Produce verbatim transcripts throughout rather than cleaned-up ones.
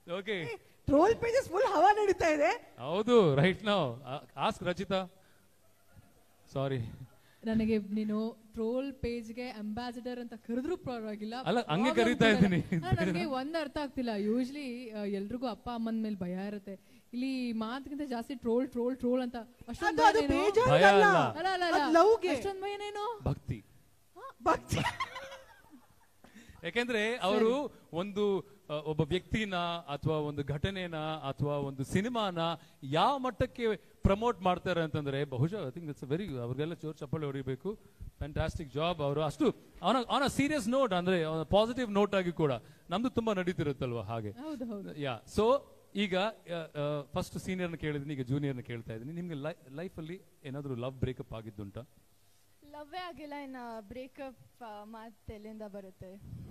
Okay troll pages full ಹವಾ ನಡೀತಾ ಇದೆ. ಹೌದು right now ask Rachita. Sorry ನನಗೆ ನೀನು ಟ್ರೋಲ್ ಪೇಜ್ಗೆ ಅಂಬಾಸಿಡರ್ ಅಂತ ಕರೆದ್ರೂ ಪರವಾಗಿಲ್ಲ. ಅಲ್ಲ ಹಂಗೆ ಕರೀತಾ ಇದ್ದೀನಿ. ನನಗೆ ಒಂದ್ ಅರ್ಥ ಆಗ್ತಿಲ್ಲ. ಯೂಶ್ಲಿ ಎಲ್ರಿಗೂ ಅಪ್ಪ ಅಮ್ಮನ ಮೇಲೆ ಭಯ ಇರುತ್ತೆ. ಇಲ್ಲಿ ಮಾತಿಗಿಂತ ಜಾಸ್ತಿ ಟ್ರೋಲ್ ಟ್ರೋಲ್ ಟ್ರೋಲ್ ಅಂತ ಅಷ್ಟೊಂದು ಭಯ ಅಲ್ಲ, ಅಲ್ಲ ಅಲ್ಲ ಅಲ್ಲ ಲವ್ಗೆ ಅಷ್ಟೊಂದು ಭಯನೇನು ಭಕ್ತಿ. ಭಕ್ತಿ ಯಾಕೆಂದ್ರೆ ಅವರು ಒಂದು ಅಹ್, ಒಬ್ಬ ವ್ಯಕ್ತಿನ ಅಥವಾ ಒಂದು ಘಟನೆನ ಅಥವಾ ಒಂದು ಸಿನಿಮಾನ ಯಾವ ಮಟ್ಟಕ್ಕೆ ಪ್ರಮೋಟ್ ಮಾಡ್ತಾರೆ ಅಂತಂದ್ರೆ ಬಹುಶಃ ಐ ಥಿಂಕ್ ಇಟ್ಸ್ ವೆರಿ ಅವ್ರಿಗೆಲ್ಲ ಚೋರ್ ಚಪ್ಪಳಿ ಹೊಡಿಬೇಕು. ಫ್ಯಾಂಟಾಸ್ಟಿಕ್ ಜಾಬ್ ಅವರು. ಅಷ್ಟು on on a serious note ಅಂದ್ರೆ ಪಾಸಿಟಿವ್ ನೋಟ್ ಆಗಿ ಕೂಡ ನಮ್ದು ತುಂಬಾ ನಡೀತಿರುತ್ತಲ್ವಾ ಹಾಗೆ. ಹೌದು ಹೌದು. ಯಾ ಸೊ ಈಗ ಫಸ್ಟ್ ಸೀನಿಯರ್ನ ಕೇಳಿದೀನಿ, ಈಗ ಜೂನಿಯರ್ನ ಕೇಳ್ತಾ ಇದ್ದೀನಿ. ನಿಮ್ಗೆ ಲೈಫಲ್ಲಿ ಏನಾದರೂ ಲವ್ ಬ್ರೇಕಪ್ ಆಗಿದ್ದುಂಟಾ? ಲವ್ವೇ ಆಗಿಲ್ಲ, ಇನ್ನ ಬ್ರೇಕಪ್ ಮಾತು ಎಲ್ಲಿಂದ ಬರುತ್ತೆ?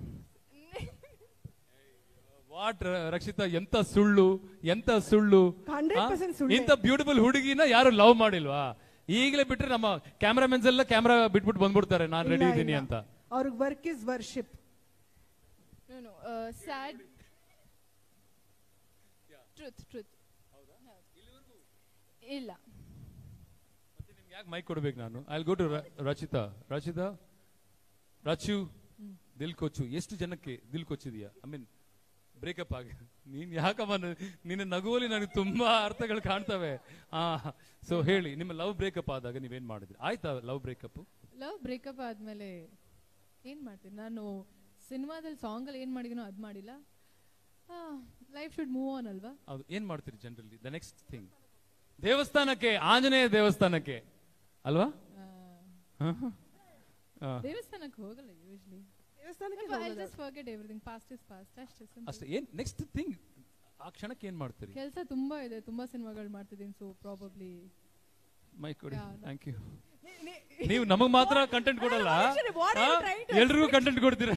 ವಾಟ್ ರಕ್ಷಿತಾ, ಎಂತ ಸುಳ್ಳು ಎಂತ ಸುಳ್ಳು. ಹಂಡ್ರೆಡ್ ಪರ್ಸೆಂಟ್ ಸುಳ್ಳು. ಇಂತ ಬ್ಯೂಟಿಫುಲ್ ಹುಡುಗಿನ ಯಾರು ಲವ್ ಮಾಡಿಲ್ವಾ? ಈಗಲೇ ಬಿಟ್ರೆ ನಮ್ಮ ಕ್ಯಾಮ್ರಾಮೆನ್ಸ್ ಎಲ್ಲ ಕ್ಯಾಮ್ರಾ ಬಿಟ್ಬಿಟ್ಟು ಬಂದ್ಬಿಡ್ತಾರೆ ನಾನು ರೆಡಿ ಇದ್ದೀನಿ ಅಂತ. ಅವ್ರಿಗೆ work is worship. Sad truth truth ಇಲ್ಲ. ಮತ್ತೆ ನಿಮ್ಗೆ ಯಾಕೆ ಮೈಕ್ ಕೊಡ್ಬೇಕು ನಾನು? I will go to Rachita. Rachita, Rachu, ದಿಲ್ ಕೊಚ್ಚು. ಎಷ್ಟು ಜನಕ್ಕೆ ದಿಲ್ ಕೊಚ್ಚಿದೀಯಾ? ಐ ಮೀನ್ ಬ್ರೇಕಪ್ ಆಗಿ ನೀನ್ ಯಾಕಮ್ಮ ನಿನ್ನ ನಗುವಲ್ಲಿ ನನಗೆ ತುಂಬಾ ಅರ್ಥಗಳು ಕಾಣ್ತವೆ. ಆ ಸೊ ಹೇಳಿ, ನಿಮ್ಮ ಲವ್ ಬ್ರೇಕಪ್ ಆದಾಗ ನೀವೇನ್ ಮಾಡಿದ್ರಿ? ಆಯ್ತಾ ಲವ್ ಬ್ರೇಕಪ್? ಲವ್ ಬ್ರೇಕಪ್ ಆದ್ಮೇಲೆ ಏನ್ ಮಾಡ್ತೀನಿ ನಾನು? ಸಿನಿಮಾದಲ್ಲಿ ಸಾಂಗ್ ಅಲ್ಲಿ ಏನ್ ಮಾಡಿದೀನೋ ಅದ್ ಮಾಡಿಲ್ಲ. ಲೈಫ್ ಶುಡ್ ಮೂವ್ ಆನ್ ಅಲ್ವಾ? ಹೌದು. ಏನ್ ಮಾಡ್ತೀರಿ ಜನರಲಿ? ದ ನೆಕ್ಸ್ಟ್ ಥಿಂಗ್ ದೇವಸ್ಥಾನಕ್ಕೆ, ಆಂಜನೇಯ ದೇವಸ್ಥಾನಕ್ಕೆ ಅಲ್ವಾ? ದೇವಸ್ಥಾನಕ್ಕೆ ಹೋಗಲ್ಲ ಯೂಶ್ಲಿ. ದೇವಸ್ಥಾನಕ್ಕೆ I just forget everything. Past is past. ಅಷ್ಟೇ simple. ಅಷ್ಟೇ. ಏನ್ ನೆಕ್ಸ್ಟ್ ಥಿಂಗ್ ಆ ಕ್ಷಣಕ್ಕೆ ಏನ್ ಮಾಡ್ತೀರಿ? ಕೆಲಸ ತುಂಬಾ ಇದೆ, ತುಂಬಾ ಸಿನಿಮಾಗಳು ಮಾಡ್ತಿದ್ದೀನಿ. ಸೊ ಪ್ರಾಬಬ್ಲಿ ಮೈಕ್ ಕೊಡಿ. Yeah, thank you. ನೀವು ನಮಗ್ ಮಾತ್ರ ಕಂಟೆಂಟ್ ಕೊಡಲ್ಲ, What are you trying to ಎಲ್ರಿಗೂ ಕಂಟೆಂಟ್ ಕೊಡ್ತೀರಾ?